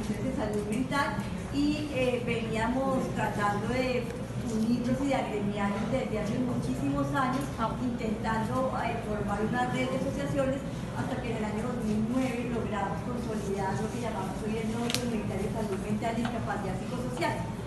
organizaciones de salud mental y veníamos tratando de unirnos y de agremiarnos desde hace muchísimos años, intentando formar una red de asociaciones, hasta que en el año 2009 logramos consolidar lo que llamamos hoy el Nodo Comunitario de Salud Mental y Discapacidad Psicosocial.